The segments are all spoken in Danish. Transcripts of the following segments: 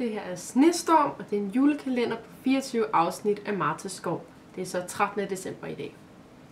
Det her er Snestorm, og det er en julekalender på 24 afsnit af Martas Skov. Det er så 13. december i dag.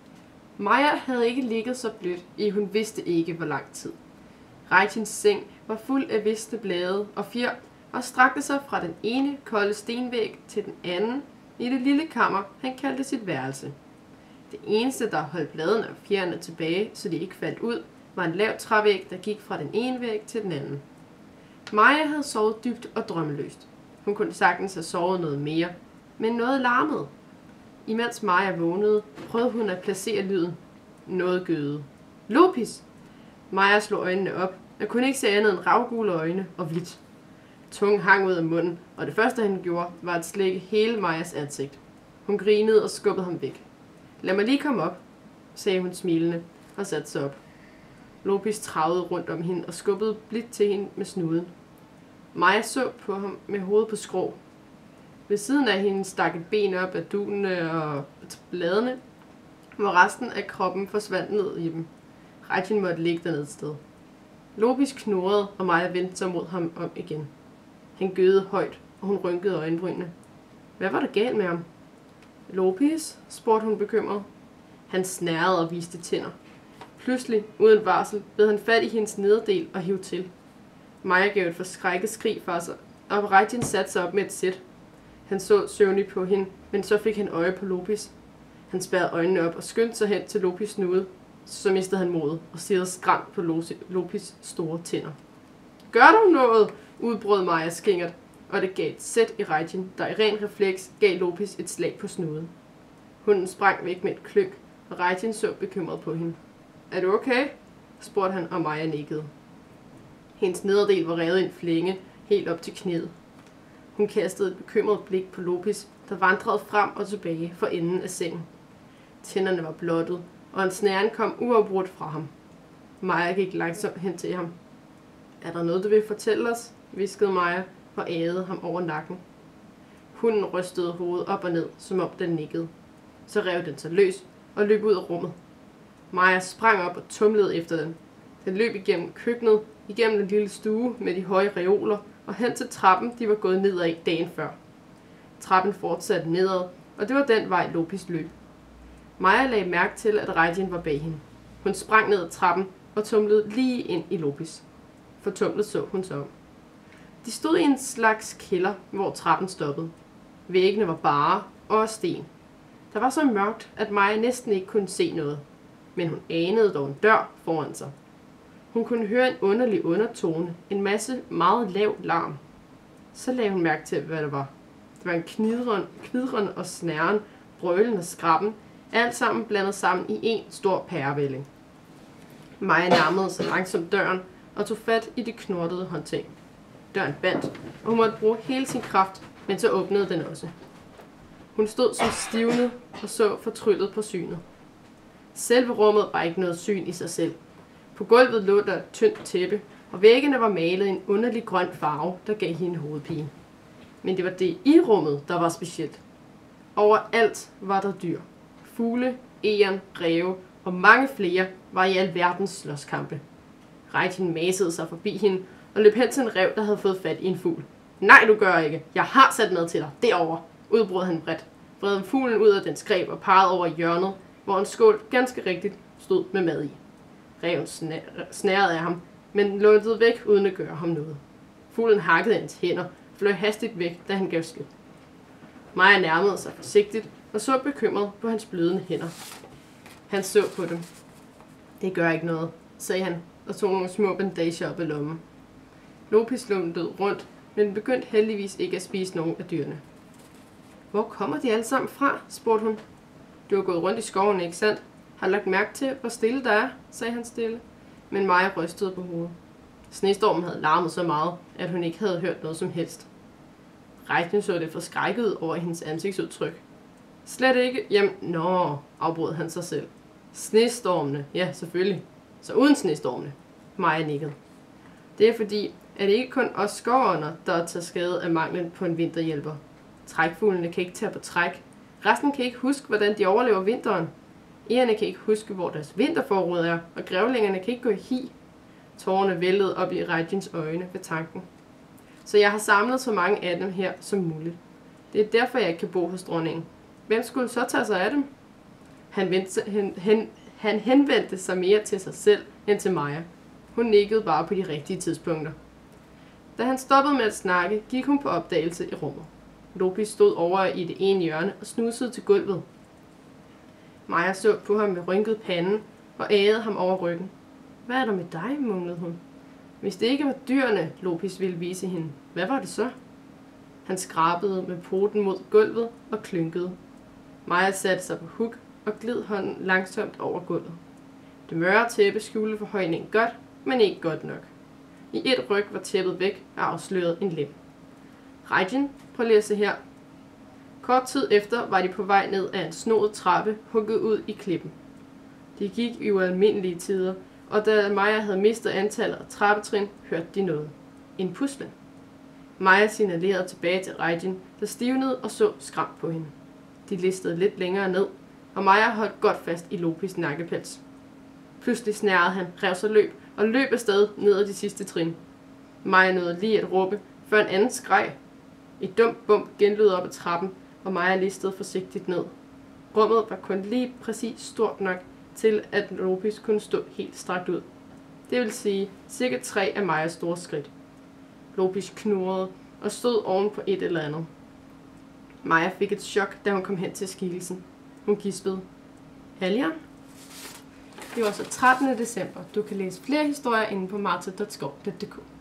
Maja havde ikke ligget så blødt, hun vidste ikke hvor lang tid. Rejtins seng var fuld af visne blade og fjer, og strakte sig fra den ene kolde stenvæg til den anden i det lille kammer, han kaldte sit værelse. Det eneste, der holdt bladene og fjerne tilbage, så de ikke faldt ud, var en lav trævæg, der gik fra den ene væg til den anden. Maja havde sovet dybt og drømmeløst. Hun kunne sagtens have sovet noget mere, men noget larmede. Imens Maja vågnede, prøvede hun at placere lyden. Noget gøede. Lopis! Maja slog øjnene op, og kunne ikke se andet end ravgule øjne og hvidt. Tungen hang ud af munden, og det første han gjorde, var at slikke hele Majas ansigt. Hun grinede og skubbede ham væk. Lad mig lige komme op, sagde hun smilende og satte sig op. Lopis travede rundt om hende og skubbede blidt til hende med snuden. Maja så på ham med hovedet på skrå. Ved siden af hende stak et ben op af dunene og bladene, hvor resten af kroppen forsvandt ned i dem. Rejtin måtte ligge dernede et sted. Lopis knurrede, og Maja vendte sig mod ham om igen. Han gøede højt, og hun rynkede øjenbrynene. Hvad var der galt med ham? Lopis? Spurgte hun bekymret. Han snærrede og viste tænder. Pludselig, uden varsel, bed han fat i hendes nederdel og hiv til. Maja gav et forskrækket skrig fra sig, og Rejtin satte sig op med et sæt. Han så søvnig på hende, men så fik han øje på Lopis. Han spærrede øjnene op og skyndte sig hen til Lopis snude. Så mistede han modet og stirrede skræmt på Lopis store tænder. Gør du noget? Udbrød Maja skingert, og det gav et sæt i Rejtin, der i ren refleks gav Lopis et slag på snuden. Hunden sprang væk med et kløk, og Rejtin så bekymret på hende. Er du okay? Spurgte han, og Maja nikkede. Hendes nederdel var revet i en flænge, helt op til knæet. Hun kastede et bekymret blik på Lopis, der vandrede frem og tilbage for enden af sengen. Tænderne var blottet, og en snæren kom uafbrudt fra ham. Maja gik langsomt hen til ham. Er der noget, du vil fortælle os? Hviskede Maja og ægede ham over nakken. Hunden rystede hovedet op og ned, som om den nikkede. Så rev den sig løs og løb ud af rummet. Maja sprang op og tumlede efter den. Den løb igennem køkkenet, igennem den lille stue med de høje reoler og hen til trappen, de var gået nedad dagen før. Trappen fortsatte nedad, og det var den vej Lopis løb. Maja lagde mærke til, at Rejtin var bag hende. Hun sprang ned ad trappen og tumlede lige ind i Lopis. Fortumlet så hun sig om. De stod i en slags kælder, hvor trappen stoppede. Væggene var bare og sten. Der var så mørkt, at Maja næsten ikke kunne se noget, men hun anede dog en dør foran sig. Hun kunne høre en underlig undertone, en masse meget lav larm. Så lagde hun mærke til, hvad det var. Det var en knidren og snæren, brølen og skrappen, alt sammen blandet sammen i en stor pærevælling. Maja nærmede sig langsomt døren og tog fat i det knortede håndtag. Døren bandt, og hun måtte bruge hele sin kraft, men så åbnede den også. Hun stod som stivnet og så fortryllet på synet. Selve rummet var ikke noget syn i sig selv. På gulvet lå der et tyndt tæppe, og væggene var malet i en underlig grøn farve, der gav hende hovedpine. Men det var det i rummet, der var specielt. Overalt var der dyr. Fugle, egern, ræve og mange flere var i alverdens slåskampe. Rejtin masede sig forbi hende og løb hen til en ræv, der havde fået fat i en fugl. Nej, du gør ikke. Jeg har sat mad til dig. Derovre, udbrød han bredt. Vred fuglen ud af dens greb og pegede over hjørnet, hvor en skål ganske rigtigt stod med mad i. Ræven snærede af ham, men luntede væk uden at gøre ham noget. Fuglen hakkede hans hænder og fløj hastigt væk, da han gav slip. Maja nærmede sig forsigtigt og så bekymret på hans blødende hænder. Han så på dem. Det gør ikke noget, sagde han og tog nogle små bandager op i lommen. Lopis luntede rundt, men begyndte heldigvis ikke at spise nogen af dyrene. Hvor kommer de alle sammen fra? Spurgte hun. Du har gået rundt i skoven, ikke sandt? Har lagt mærke til, hvor stille der er, sagde han stille. Men Maja rystede på hovedet. Snestormen havde larmet så meget, at hun ikke havde hørt noget som helst. Rejtin så det forskrækket over hendes ansigtsudtryk. Slet ikke. Jamen, afbrød han sig selv. Snestormene, ja, selvfølgelig. Så uden snestormene. Maja nikkede. Det er fordi, at det ikke kun os skovånder, der tager skade af manglen på en vinterhjælper. Trækfuglene kan ikke tage på træk. Resten kan ikke huske, hvordan de overlever vinteren. Egerne kan ikke huske, hvor deres vinterforråd er, og grævlingerne kan ikke gå i hi. Tårerne væltede op i Rejtins øjne ved tanken. så jeg har samlet så mange af dem her som muligt. Det er derfor, jeg ikke kan bo hos dronningen. Hvem skulle så tage sig af dem? Han henvendte sig mere til sig selv end til Maja. Hun nikkede bare på de rigtige tidspunkter. Da han stoppede med at snakke, gik hun på opdagelse i rummet. Lopi stod over i det ene hjørne og snusede til gulvet. Maja så på ham med rynket pande og agede ham over ryggen. Hvad er der med dig, mumlede hun. Hvis det ikke var dyrene, Lopis ville vise hende, hvad var det så? Han skrabede med poten mod gulvet og klynkede. Maja satte sig på huk og gled hånden langsomt over gulvet. Det mørke tæppe skjulte forhøjningen godt, men ikke godt nok. I et ryg var tæppet væk og afslørede en lem. Raijin, prøv lige at se her. Kort tid efter var de på vej ned ad en snoet trappe, hugget ud i klippen. De gik i ualmindelige tider, og da Maja havde mistet antallet af trappetrin, hørte de noget. En pusle. Maja signalerede tilbage til Raijin, der stivnede og så skræmt på hende. De listede lidt længere ned, og Maja holdt godt fast i Lopis nakkepels. Pludselig snærede han, rev sig løb og løb afsted ned ad de sidste trin. Maja nåede lige at råbe, før en anden skreg. Et dumt bump genlød op ad trappen, og Maja listede forsigtigt ned. Rummet var kun lige præcis stort nok til, at Lopis kunne stå helt strakt ud. Det vil sige cirka 3 af Majas store skridt. Lopis knurrede og stod oven på et eller andet. Maja fik et chok, da hun kom hen til skikkelsen. Hun gispede. Haljan? Det var så 13. december. Du kan læse flere historier inde på marta.skov.dk.